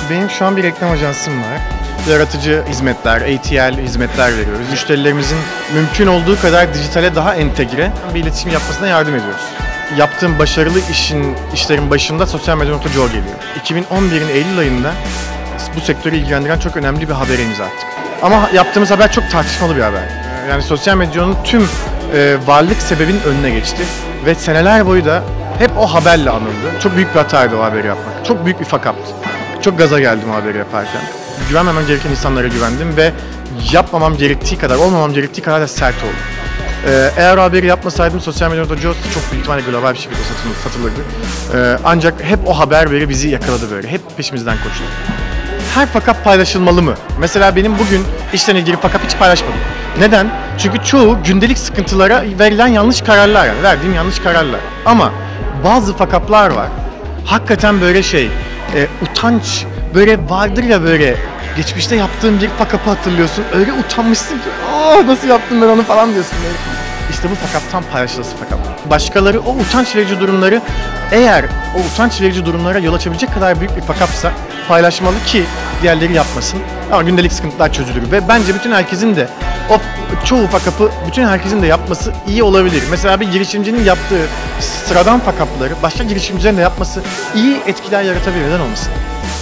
Benim şu an bir reklam ajansım var. Yaratıcı hizmetler, ATL hizmetler veriyoruz. Müşterilerimizin mümkün olduğu kadar dijitale daha entegre bir iletişim yapmasına yardım ediyoruz. Yaptığım başarılı işlerin başında sosyalmedya.co geliyor. 2011'in Eylül ayında bu sektörü ilgilendiren çok önemli bir habere imza attık. Ama yaptığımız haber çok tartışmalı bir haber. Yani sosyal medyanın tüm varlık sebebinin önüne geçti ve seneler boyu da hep o haberle anıldı. Çok büyük bir hataydı o haberi yapmak. Çok büyük bir fakaptı. Çok gaza geldim o haberi yaparken. Güvenmemem gereken insanlara güvendim ve yapmamam gerektiği kadar, olmamam gerektiği kadar da sert oldum. Eğer o haberi yapmasaydım sosyal medyada çok büyük ihtimalle global bir şekilde satılırdı. Ancak hep o haber bizi yakaladı böyle. Hep peşimizden koştu. Her fakap paylaşılmalı mı? Mesela benim bugün işten ilgili fakap hiç paylaşmadım. Neden? Çünkü çoğu gündelik sıkıntılara verilen yanlış kararlar, yani verdiğim yanlış kararlar. Ama bazı fakaplar var. Hakikaten böyle utanç, böyle vardır ya böyle geçmişte yaptığın bir fakapı hatırlıyorsun. Öyle utanmışsın ki, nasıl yaptım ben onu falan diyorsun böyle. İşte bu fakap tam paylaşılası fakap. Başkaları o utanç verici durumları, eğer o utanç verici durumlara yol açabilecek kadar büyük bir fakapsa paylaşmalı ki diğerleri yapmasın. Ama gündelik sıkıntılar çözülür ve bence bütün herkesin de çoğu fakapı bütün herkesin de yapması iyi olabilir. Mesela bir girişimcinin yaptığı sıradan fakapları başka girişimcilerin de yapması iyi etkiler yaratabilir. Neden olmasın?